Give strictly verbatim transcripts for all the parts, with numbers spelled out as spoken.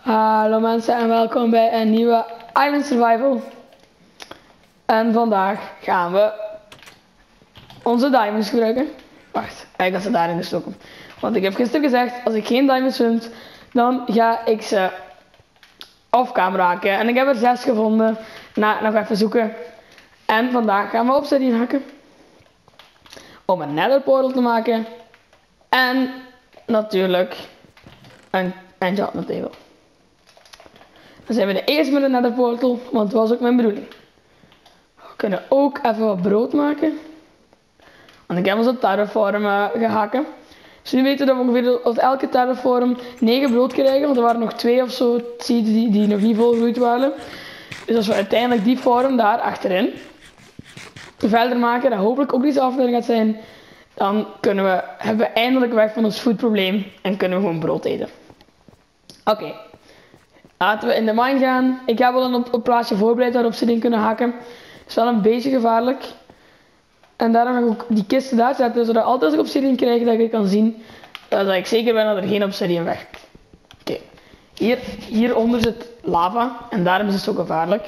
Hallo mensen en welkom bij een nieuwe Island Survival. En vandaag gaan we onze diamonds gebruiken. Wacht, ik ga ze daarin stoppen. Want ik heb gisteren gezegd, als ik geen diamonds vind, dan ga ik ze off camera hakken. En ik heb er zes gevonden, na nog even zoeken. En vandaag gaan we obsidian hakken. Om een nether portal te maken. En natuurlijk een enchantment table. Dan zijn we de eerste met een nether portal, want dat was ook mijn bedoeling. We kunnen ook even wat brood maken. Want ik heb ons op terraform uh, gehakken. Dus nu weten we dat we ongeveer op elke terraform negen brood krijgen. Want er waren nog twee of zo seeds die, die nog niet volgroeid waren. Dus als we uiteindelijk die vorm daar achterin verder maken, dat hopelijk ook deze aflevering gaat zijn, dan kunnen we, hebben we eindelijk weg van ons foodprobleem en kunnen we gewoon brood eten. Oké. Okay. Laten we in de mine gaan. Ik heb wel een op, op plaatsje voorbereid waarop ze die kunnen hakken. Het is wel een beetje gevaarlijk. En daarom ga ik ook die kisten daar zetten, zodat altijd als ik obsidian krijg, dat ik kan zien dat ik zeker ben dat er geen obsidian weg. Oké. Okay. Hier, hieronder zit lava en daarom is het zo gevaarlijk.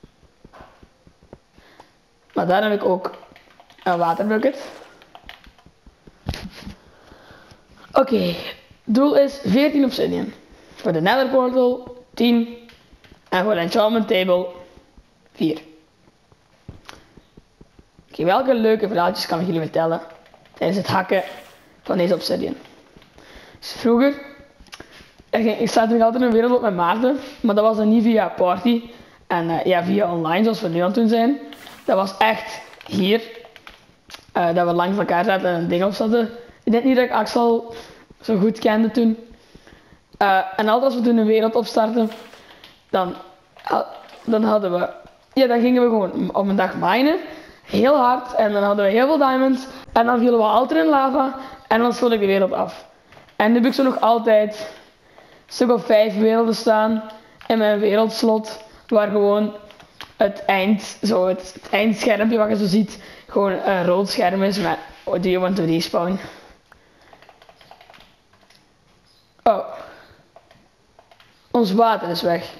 Maar daar heb ik ook een waterbucket. Oké. Okay. Doel is veertien obsidian. Voor de nether portal tien. En voor de enchantment table vier. Oké, okay, welke leuke verhaaltjes kan ik jullie vertellen tijdens het hakken van deze obsidian. Dus vroeger, ik zat nog altijd in een wereld op met Maarten, maar dat was dan niet via party en uh, ja, via online zoals we nu aan het doen zijn. Dat was echt hier, uh, dat we langs elkaar zaten en een ding op zaten. Ik denk niet dat ik Axel zo goed kende toen. Uh, en altijd als we toen een wereld opstarten, dan, uh, dan hadden we, ja, dan gingen we gewoon op een dag minen. Heel hard en dan hadden we heel veel diamonds en dan vielen we altijd in lava en dan sloot ik de wereld af. En nu heb ik zo nog altijd een stuk of vijf werelden staan in mijn wereldslot waar gewoon het eind, zo het, het eindschermpje wat je zo ziet, gewoon een rood scherm is met oh, do you want to respawn? Oh. Ons water is weg.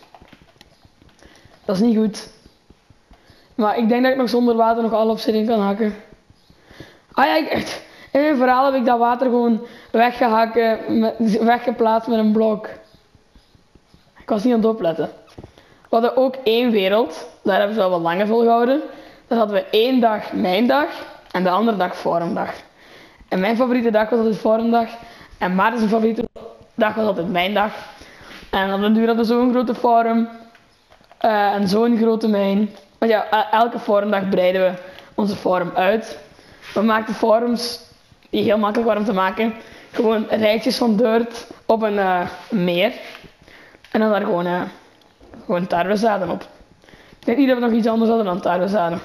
Dat is niet goed. Maar ik denk dat ik nog zonder water nog alle obsidian kan hakken. Ah ja, ik echt. In mijn verhaal heb ik dat water gewoon weggehakken, met, weggeplaatst met een blok. Ik was niet aan het opletten. We hadden ook één wereld. Daar hebben ze wel wat langer volgehouden. Daar hadden we één dag mijn dag en de andere dag forumdag. En mijn favoriete dag was altijd forumdag. En Maarten's favoriete dag was altijd mijn dag. En op den duur hadden we zo'n grote forum. Uh, en zo'n grote mijn. Want ja, elke forumdag breiden we onze forum uit. We maakten forums die heel makkelijk waren om te maken. Gewoon rijtjes van dirt op een uh, meer. En dan daar gewoon, uh, gewoon tarwezaden op. Ik denk niet dat we nog iets anders hadden dan tarwezaden.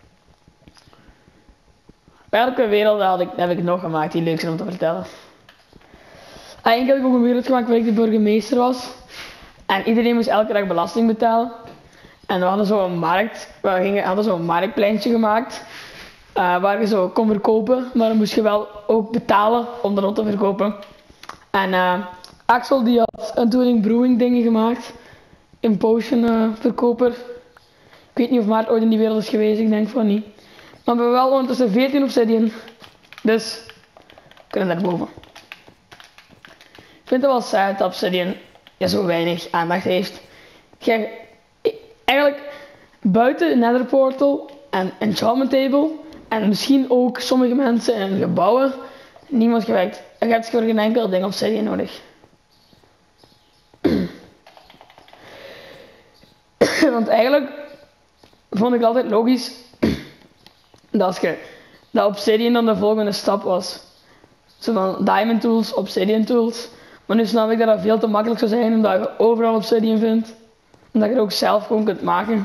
Welke wereld had ik, heb ik nog gemaakt die leuk zijn om te vertellen? Eigenlijk heb ik ook een wereld gemaakt waar ik de burgemeester was. En iedereen moest elke dag belasting betalen. En we hadden zo'n markt, we gingen, hadden zo'n marktpleintje gemaakt. Uh, waar je zo kon verkopen, maar dan moest je wel ook betalen om dat te verkopen. En uh, Axel die had een Turing Brewing dingen gemaakt. Een potion uh, verkoper. Ik weet niet of Maart ooit in die wereld is geweest, ik denk van niet. Maar we hebben wel ondertussen veertien obsidian. Dus we kunnen daarboven. Ik vind het wel saai dat obsidian ja, zo weinig aandacht heeft. Kijk, eigenlijk buiten nether portal en enchantment table en misschien ook sommige mensen in gebouwen, niemand gewerkt. Je hebt gewoon geen enkel ding obsidian nodig. Want eigenlijk vond ik het altijd logisch dat als je dat obsidian dan de volgende stap was. Zo van diamond tools, obsidian tools. Maar nu snap ik dat dat veel te makkelijk zou zijn omdat je overal obsidian vindt. Omdat je het ook zelf gewoon kunt maken.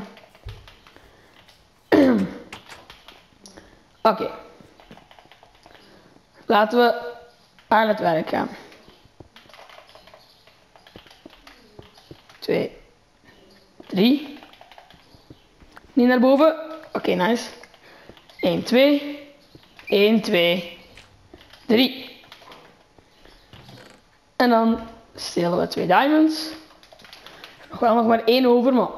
Oké. Okay. Laten we aan het werk gaan. Twee. Drie. Niet naar boven. Oké, okay, nice. Eén, twee. Eén, twee. Drie. En dan stelen we twee diamonds. Nog wel nog maar één over, man.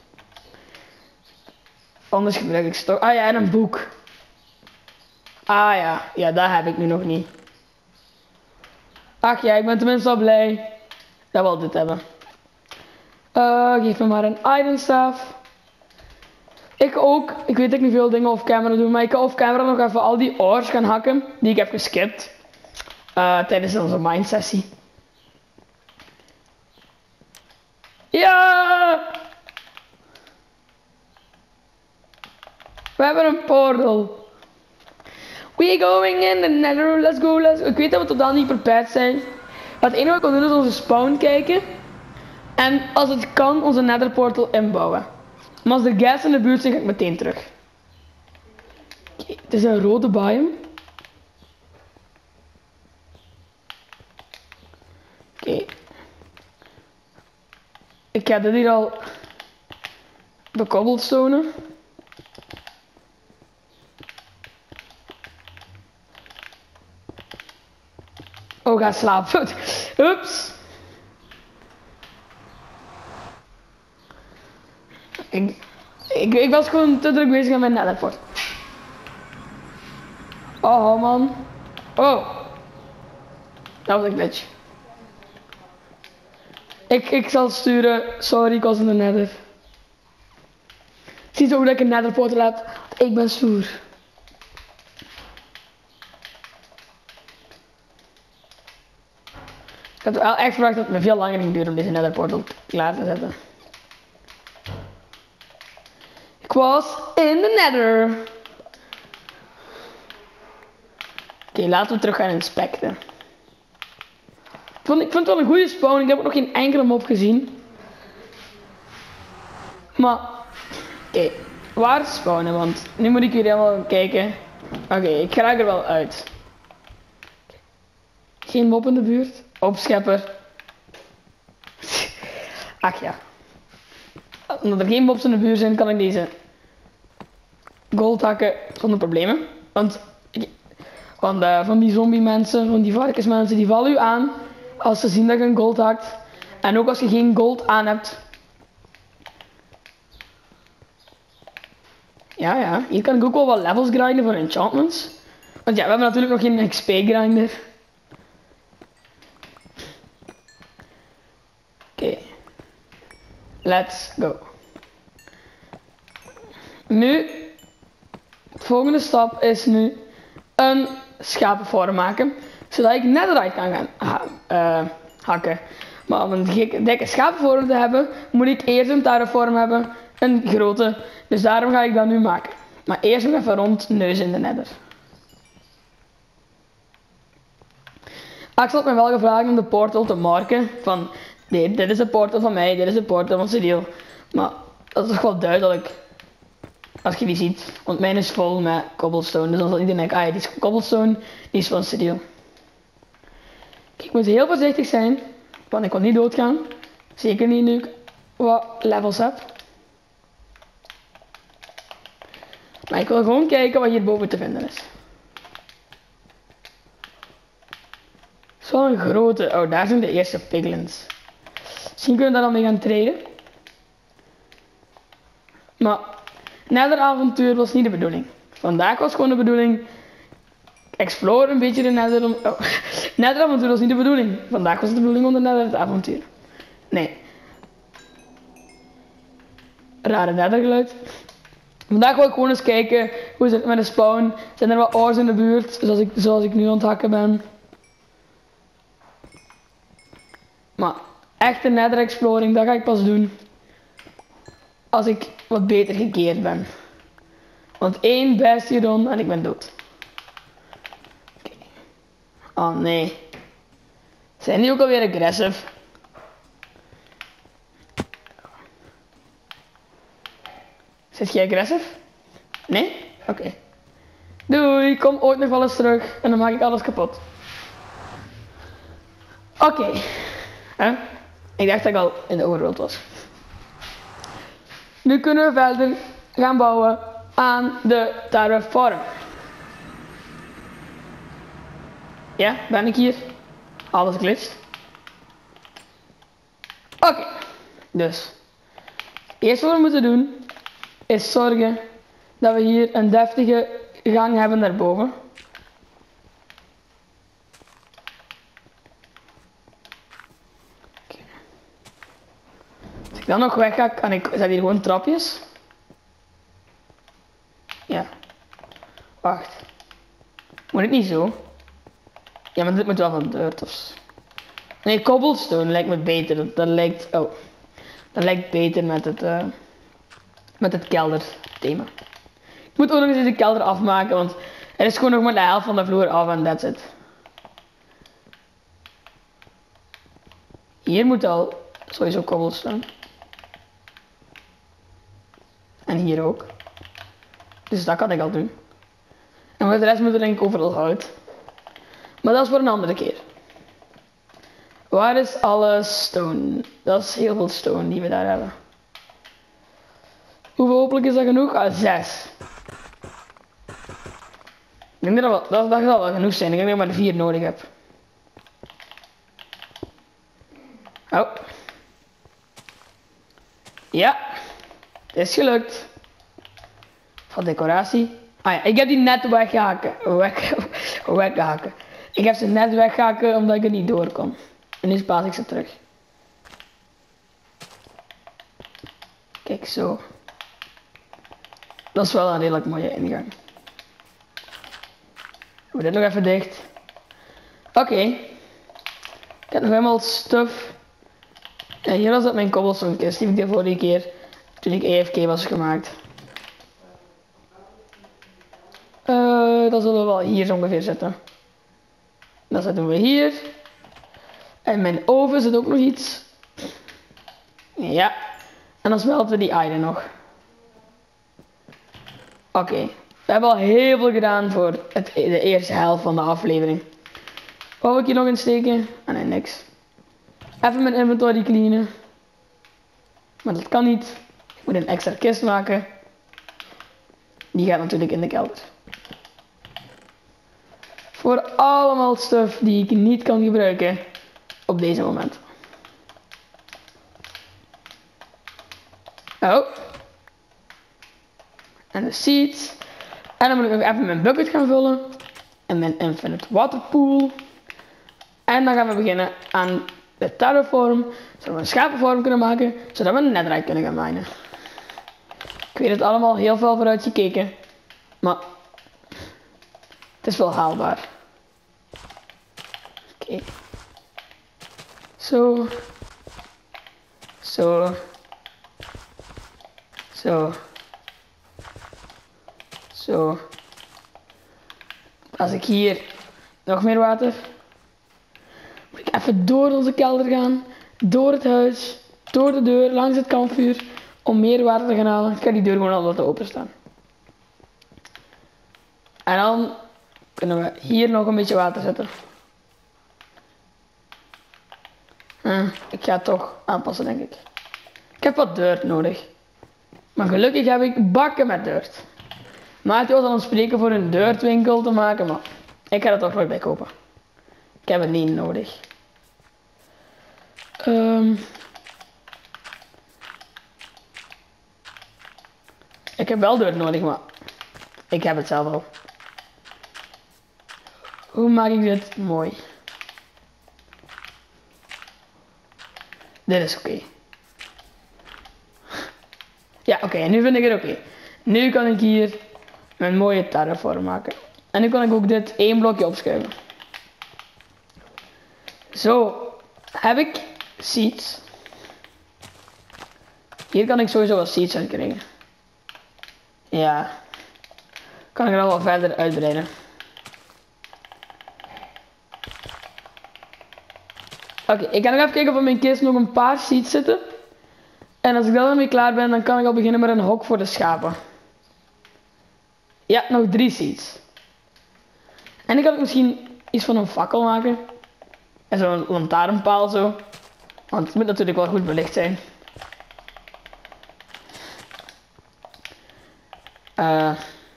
Anders gebruik ik stok. Ah ja, en een boek. Ah ja, ja, dat heb ik nu nog niet. Ach ja, ik ben tenminste al blij dat we al dit hebben. Uh, geef me maar een itemstaaf. Ik ook. Ik weet dat ik niet veel dingen off camera doe, maar ik kan off camera nog even al die ores gaan hakken die ik heb geskipt. Uh, tijdens onze mine sessie. Ja! We hebben een portal. We going in the nether, let's go, let's go. Ik weet dat we totaal niet prepared zijn. Het enige wat ik wil doen is onze spawn kijken. En als het kan, onze nether portal inbouwen. Maar als de gas in de buurt zijn, ga ik meteen terug. Okay, het is een rode biome. Oké. Okay. Ik ga dit hier al bekobbelstonen. Oh, ga slapen. Ups. Ik, ik, ik was gewoon te druk bezig met mijn netherport. Oh man. Oh. Dat was een glitch. Ik, ik zal sturen. Sorry, ik was in de nether. Zie je ook dat ik een netherportal heb? Ik ben stoer. Ik had wel echt verwacht dat het me veel langer ging duren om deze netherportal klaar te zetten. Ik was in de nether. Oké, okay, laten we terug gaan inspecten. Ik vond, ik vond het wel een goede spawn. Ik heb ook nog geen enkele mob gezien. Maar, oké. Okay. Waar spawnen? Want nu moet ik hier helemaal kijken. Oké, okay, ik raak er wel uit. Geen mob in de buurt. Opschepper. Ach ja. Omdat er geen mobs in de buurt zijn, kan ik deze gold hakken zonder problemen. Want, want uh, van die zombie mensen, van die varkensmensen, die vallen u aan als ze zien dat je een gold hakt. En ook als je geen gold aan hebt. Ja, ja. Hier kan ik ook wel wat levels grinden voor enchantments. Want ja, we hebben natuurlijk nog geen X P grinder. Oké. Okay. Let's go. Nu, de volgende stap is nu een schapenvorm maken. Zodat ik netherite kan gaan ha uh, hakken. Maar om een dikke schapenvorm te hebben, moet ik eerst een terraform hebben. Een grote. Dus daarom ga ik dat nu maken. Maar eerst nog even rond neus in de nether. Axel had me wel gevraagd om de portal te marken. Van, nee, dit is de portal van mij, dit is de portal van Cyril. Maar dat is toch wel duidelijk. Als je die ziet. Want mijn is vol met cobblestone. Dus dan zal iedereen denken, ah ja, die is cobblestone, die is van Cyril. Ik moet heel voorzichtig zijn. Want ik wil niet doodgaan. Zeker niet nu ik wat levels heb. Maar ik wil gewoon kijken wat hierboven te vinden is. Zo'n grote. Oh, daar zijn de eerste piglins. Misschien kunnen we daar dan mee gaan traden. Maar nether-avontuur was niet de bedoeling. Vandaag was gewoon de bedoeling. Explore een beetje de nether. Oh. Nether-avontuur was niet de bedoeling. Vandaag was het de bedoeling om de nether-avontuur. Nee. Rare nethergeluid. Vandaag wil ik gewoon eens kijken hoe is het met de spawn. Zijn er wat ores in de buurt, zoals ik, zoals ik nu aan het hakken ben. Maar echte nether exploring, dat ga ik pas doen als ik wat beter gekeerd ben. Want één bastion en ik ben dood. Okay. Oh nee. Zijn die ook alweer aggressive? Zit je agressief? Nee? Oké. Okay. Doei, kom ooit nog wel eens terug en dan maak ik alles kapot. Oké. Okay. Huh? Ik dacht dat ik al in de overworld was. Nu kunnen we verder gaan bouwen aan de terraform. Ja, ben ik hier? Alles glitst. Oké. Okay. Dus, het eerste wat we moeten doen, is zorgen dat we hier een deftige gang hebben naar boven. Okay. Als ik dan nog weg ga, kan ik, zet hier gewoon trapjes. Ja. Wacht. Moet het niet zo? Ja, maar dit moet wel van dirt of... Nee, cobblestone lijkt me beter. Dat, dat lijkt... Oh. Dat lijkt beter met het... Uh, met het kelder thema. Ik moet ook nog eens deze kelder afmaken, want er is gewoon nog maar de helft van de vloer af en that's it. Hier moet al sowieso cobblestone. En hier ook. Dus dat kan ik al doen. En voor de rest moet er denk ik overal hout. Maar dat is voor een andere keer. Waar is alle stone? Dat is heel veel stone die we daar hebben. Hoeveel hopelijk is dat genoeg? Ah, zes. Ik denk dat dat, dat, dat zal wel genoeg zijn. Ik denk dat ik maar vier nodig heb. Oh. Ja. Het is gelukt. Van decoratie. Ah ja, ik heb die net weggehaken. Weg, weggehaken. Ik heb ze net weggehaken omdat ik er niet door kon. En nu spaas ik ze terug. Kijk zo. Dat is wel een redelijk mooie ingang. Doe dit nog even dicht. Oké. Okay. Ik heb nog helemaal stuff. En hier was dat mijn cobblestone kist die ik de vorige keer toen ik A F K was gemaakt. Uh, dat zullen we wel hier zo ongeveer zetten. Dat zetten we hier. En mijn oven zit ook nog iets. Ja. En dan smelten we die iron nog. Oké. Okay. We hebben al heel veel gedaan voor het, de eerste helft van de aflevering. Wat wil ik hier nog in steken? Ah nee, niks. Even mijn inventory cleanen. Maar dat kan niet. Ik moet een extra kist maken. Die gaat natuurlijk in de kelder. Voor allemaal stuff die ik niet kan gebruiken op deze moment. Oh. En de seeds. En dan moet ik nog even mijn bucket gaan vullen. En mijn infinite water pool. En dan gaan we beginnen aan de terraform. Zodat we een schapenvorm kunnen maken. Zodat we een netherite kunnen gaan minen. Ik weet het allemaal heel veel vooruit gekeken. Maar het is wel haalbaar. Oké. Okay. Zo. Zo. Zo. Zo. Als ik hier nog meer water. Moet ik even door onze kelder gaan. Door het huis. Door de deur. Langs het kampvuur. Om meer water te gaan halen. Ik ga die deur gewoon al laten openstaan. En dan kunnen we hier nog een beetje water zetten. Hm, ik ga het toch aanpassen, denk ik. Ik heb wat dirt nodig. Maar gelukkig heb ik bakken met dirt. Maarten was aan het spreken voor een dirtwinkel te maken, maar ik ga er toch nog bij kopen. Ik heb het niet nodig. Um, ik heb wel dirt nodig, maar ik heb het zelf al. Hoe maak ik dit mooi? Dit is oké. Okay. Ja, oké. Okay, en nu vind ik het oké. Okay. Nu kan ik hier een mooie terraform maken. En nu kan ik ook dit één blokje opschuiven. Zo. Heb ik seeds. Hier kan ik sowieso wel seeds uit krijgen. Ja. Kan ik er al wel verder uitbreiden. Oké, okay, ik ga nog even kijken of in mijn kist nog een paar seeds zitten. En als ik daar ermee klaar ben, dan kan ik al beginnen met een hok voor de schapen. Ja, nog drie seeds. En dan kan ik misschien iets van een fakkel maken. En zo'n lantaarnpaal zo. Want het moet natuurlijk wel goed belicht zijn. Uh,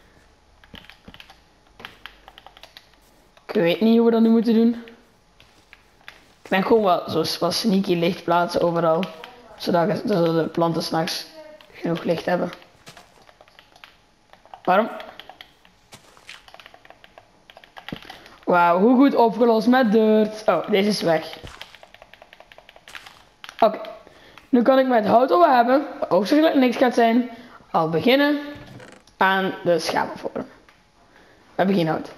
ik weet niet hoe we dat nu moeten doen. Ik denk gewoon wel zo wat sneaky licht plaatsen overal. Zodat, zodat de planten s'nachts genoeg licht hebben. Waarom? Wauw, hoe goed opgelost met dirt. Oh, deze is weg. Oké. Okay. Nu kan ik met hout over hebben, wat ogenschijnlijk niks gaat zijn, al beginnen aan de schapenvorm. We hebben geen hout.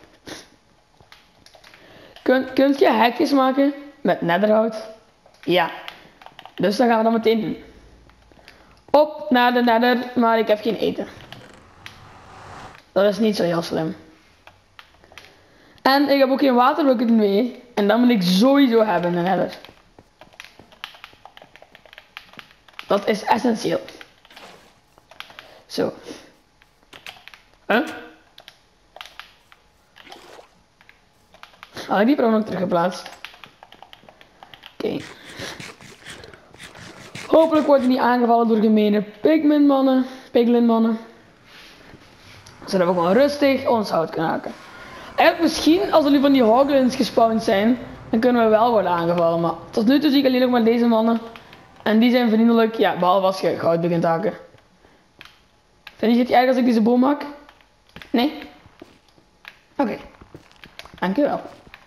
Kun, kunt je hekjes maken met netherhout? Ja. Dus dat gaan we dan meteen doen. Op naar de nether, maar ik heb geen eten. Dat is niet zo heel slim. En ik heb ook geen waterbucket mee. En dat moet ik sowieso hebben in de nether. Dat is essentieel. Zo. Huh? Had ik die pro ook teruggeplaatst? Oké. Okay. Hopelijk wordt hij niet aangevallen door gemene pigmin mannen. Piglin mannen. Zodat we gewoon rustig ons hout kunnen haken. Eigenlijk misschien als er nu van die hoglins gespawned zijn, dan kunnen we wel worden aangevallen. Maar tot nu toe zie ik alleen nog maar deze mannen. En die zijn vriendelijk, ja, behalve als je goud begint te haken. Vind je het erg als ik deze boom maak? Nee? Oké. Okay. Dankjewel.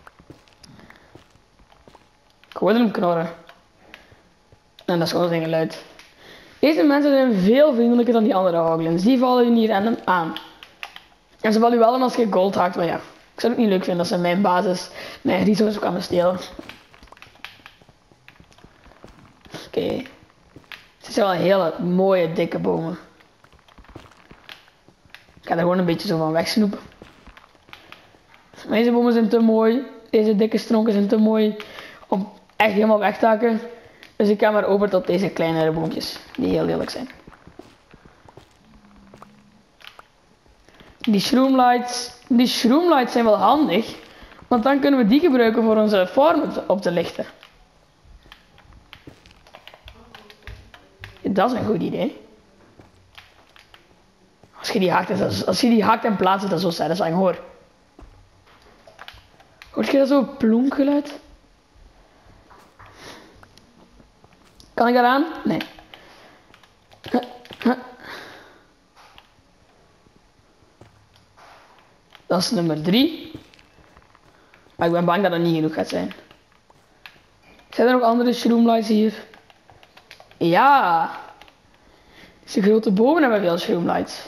Ik hoorde hem knorren. En dat is gewoon zijn geluid. Deze mensen zijn veel vriendelijker dan die andere hoglins. Die vallen je niet random aan. En ze vallen je wel aan als je gold haakt, maar ja. Ik zou het niet leuk vinden als ze mijn basis, mijn resources kwamen stelen. Oké. Okay. Het zijn wel hele mooie, dikke bomen. Ik ga er gewoon een beetje zo van wegsnoepen. Maar deze bomen zijn te mooi. Deze dikke stronken zijn te mooi om echt helemaal weg te hakken. Dus ik ga maar over tot deze kleinere boompjes. Die heel lelijk zijn. Die shroomlights. Die shroomlights zijn wel handig. Want dan kunnen we die gebruiken voor onze farm op te lichten. Dat is een goed idee. Als je die haakt, als je die haakt en plaatst, is dat zo satisfying, hoor. Hoort je dat zo plonkgeluid? Kan ik daaraan? Nee. Dat is nummer drie. Maar ik ben bang dat dat niet genoeg gaat zijn. Zijn er nog andere shroomlights hier? Ja. Deze grote bomen hebben veel shroomlights.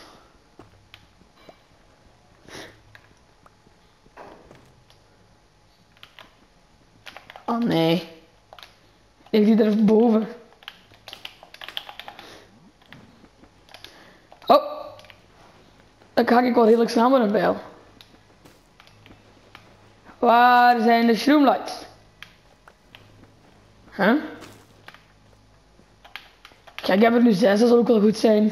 Oh nee. Ligt die er boven? Oh. Dan ga ik wel redelijk snel met een bijl. Waar zijn de shroomlights? Huh? Ja, ik heb er nu zes, dat zal ook wel goed zijn.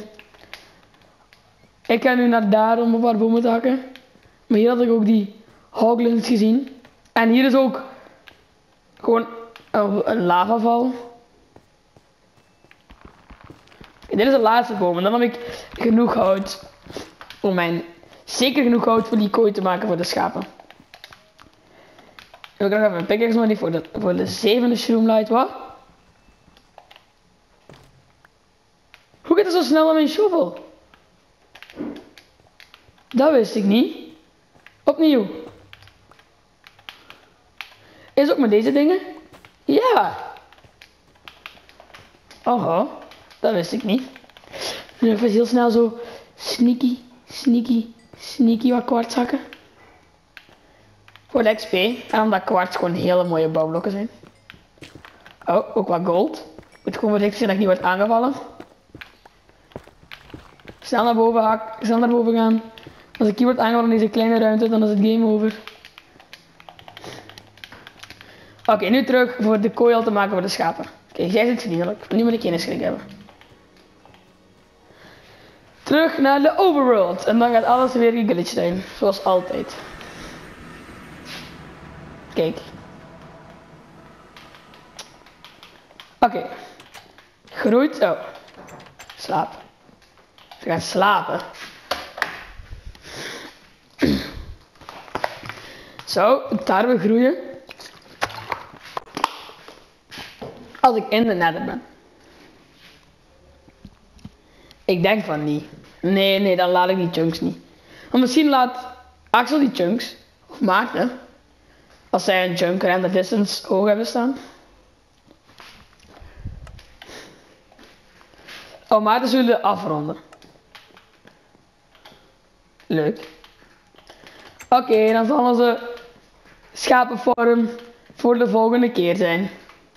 Ik ga nu naar daar om een paar bomen te hakken. Maar hier had ik ook die hoglins gezien. En hier is ook gewoon een, een lavaval. En dit is de laatste boom. En dan heb ik genoeg hout voor mijn... Zeker genoeg hout voor die kooi te maken voor de schapen. Ik wil nog even een pickaxe nodig voor de, voor de zevende shroomlight. Wat? Hoe gaat het zo snel aan mijn shovel? Dat wist ik niet. Opnieuw. Is ook met deze dingen? Ja. Oh, dat wist ik niet. Nu even heel snel zo sneaky, sneaky, sneaky wat kwarts hakken. Voor de X P. En omdat kwarts gewoon hele mooie bouwblokken zijn. Oh, ook wat gold. Moet gewoon voorzichtig zijn dat ik niet word aangevallen. Snel naar boven hak, snel naar boven gaan. Als ik hier word aangevallen in deze kleine ruimte, dan is het game over. Oké, okay, nu terug voor de kooi al te maken voor de schapen. Oké, okay, jij zit vriendelijk. Nu moet ik geen schrik hebben. Terug naar de overworld. En dan gaat alles weer geglitcht zijn. Zoals altijd. Kijk. Oké. Okay. Groeit. Oh. Slaap. Ze gaan slapen. Zo, tarwe groeien. Als ik in de nether ben. Ik denk van niet. Nee, nee, dan laat ik die chunks niet. Maar misschien laat Axel die chunks. Of Maarten. Als zij een chunk random distance hoog hebben staan. Oh, Maarten zullen afronden. Leuk. Oké, okay, dan zal onze schapenvorm voor de volgende keer zijn.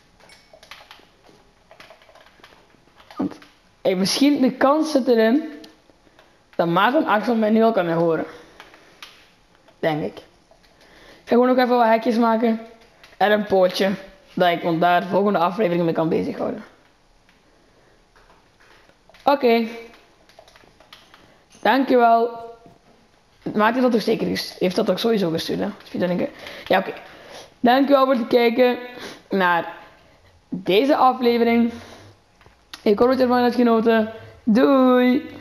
Want hey, misschien de kans zit erin dat Maarten en Axel mij nu al kunnen horen. Denk ik. Ik ga gewoon ook even wat hekjes maken. En een pootje. Dat ik want daar de volgende aflevering mee kan bezighouden. Oké. Okay. Dankjewel. Maakt hij dat toch zeker? Heeft dat ook sowieso gestuurd, hè? Ja, oké. Okay. Dankjewel voor het kijken naar deze aflevering. Ik hoop dat je ervan hebt genoten. Doei!